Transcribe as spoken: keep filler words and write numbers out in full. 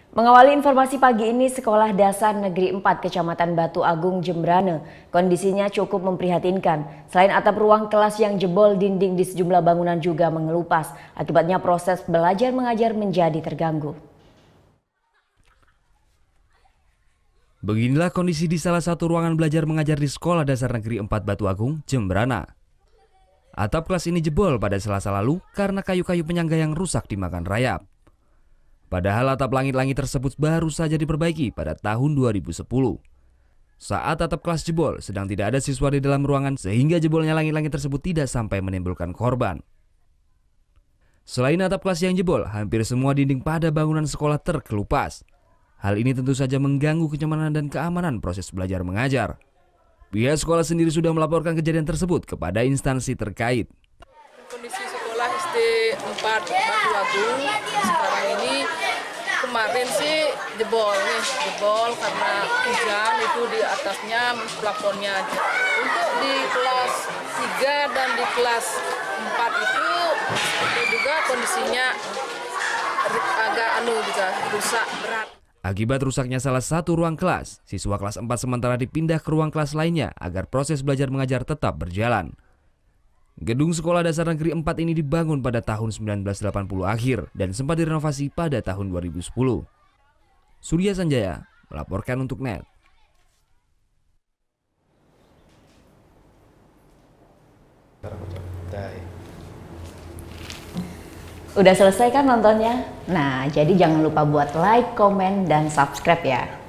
Mengawali informasi pagi ini, Sekolah Dasar Negeri empat Kecamatan Batu Agung, Jembrane, kondisinya cukup memprihatinkan. Selain atap ruang kelas yang jebol, dinding di sejumlah bangunan juga mengelupas. Akibatnya proses belajar mengajar menjadi terganggu. Beginilah kondisi di salah satu ruangan belajar mengajar di Sekolah Dasar Negeri empat Batu Agung, Jembrane. Atap kelas ini jebol pada Selasa lalu karena kayu-kayu penyangga yang rusak dimakan rayap. Padahal atap langit-langit tersebut baru saja diperbaiki pada tahun dua ribu sepuluh. Saat atap kelas jebol, sedang tidak ada siswa di dalam ruangan sehingga jebolnya langit-langit tersebut tidak sampai menimbulkan korban. Selain atap kelas yang jebol, hampir semua dinding pada bangunan sekolah terkelupas. Hal ini tentu saja mengganggu kenyamanan dan keamanan proses belajar mengajar. Pihak sekolah sendiri sudah melaporkan kejadian tersebut kepada instansi terkait. Kondisi sekolah S D empat Batu Agung sekarang ini kemarin sih jebol nih, jebol karena hujan itu di atasnya plafonnya. Untuk di kelas tiga dan di kelas empat itu, itu juga kondisinya agak anu juga rusak berat. Akibat rusaknya salah satu ruang kelas, siswa kelas empat sementara dipindah ke ruang kelas lainnya agar proses belajar mengajar tetap berjalan. Gedung Sekolah Dasar Negeri empat ini dibangun pada tahun seribu sembilan ratus delapan puluh akhir dan sempat direnovasi pada tahun dua ribu sepuluh. Surya Sanjaya melaporkan untuk N E T. Udah selesai kan nontonnya? Nah, jadi jangan lupa buat like, komen, dan subscribe ya.